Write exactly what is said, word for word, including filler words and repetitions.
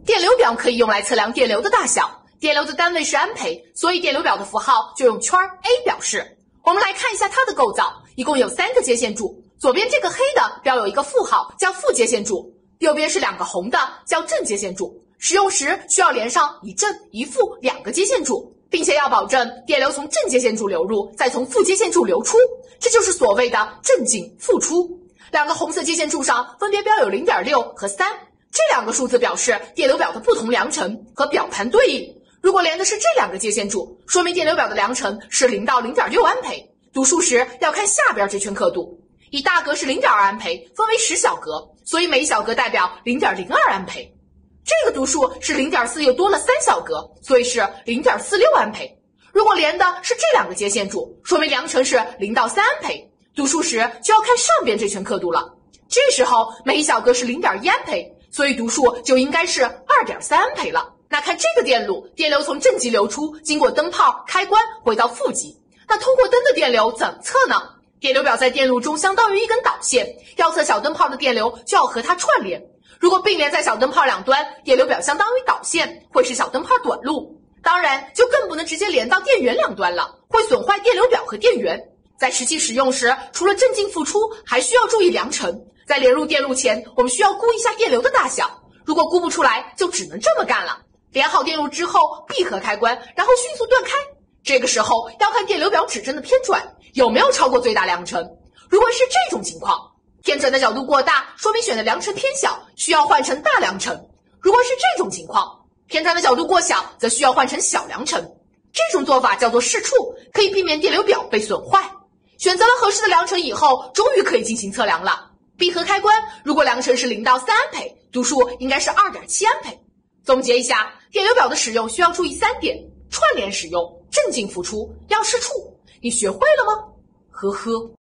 电流表可以用来测量电流的大小，电流的单位是安培，所以电流表的符号就用圈 A 表示。我们来看一下它的构造，一共有三个接线柱，左边这个黑的标有一个负号，叫负接线柱，右边是两个红的，叫正接线柱。使用时需要连上一正一负两个接线柱，并且要保证电流从正接线柱流入，再从负接线柱流出，这就是所谓的正进负出。两个红色接线柱上分别标有 零点六 和三，这两个数字表示电流表的不同良辰和表盘对应。如果连的是这两个接线柱，说明电流表的良辰是零到 零点六 安培。读数时要看下边这圈刻度，以大格是 零点二 安培，分为十小格，所以每一小格代表 零点零二 安培。这个读数是 零点四 又多了三小格，所以是 零点四六 安培。如果连的是这两个接线柱，说明良辰是零到三安培。读数时就要看上边这圈刻度了，这时候每一小格是 零点一 安培，所以读数就应该是 二点三 安培了。那看这个电路，电流从正极流出，经过灯泡开关回到负极。那通过灯的电流怎么测呢？电流表在电路中相当于一根导线，要测小灯泡的电流就要和它串联。如果并联在小灯泡两端，电流表相当于导线，会使小灯泡短路。当然，就更不能直接连到电源两端了，会损坏电流表和电源。在实际使用时，除了正进负出，还需要注意良辰。在连入电路前，我们需要估一下电流的大小，如果估不出来，就只能这么干了。连好电路之后，闭合开关，然后迅速断开。这个时候要看电流表指针的偏转有没有超过最大良辰。如果是这种情况，偏转的角度过大，说明选的良辰偏小，需要换成大良辰。如果是这种情况，偏转的角度过小，则需要换成小良辰。这种做法叫做试触，可以避免电流表被损坏。选择了合适的良辰以后，终于可以进行测量了。闭合开关，如果良辰是零到三安培，读数应该是 二点七 安培。总结一下，电流表的使用需要注意三点：串联使用、正进负出，要试触。你学会了吗？呵呵。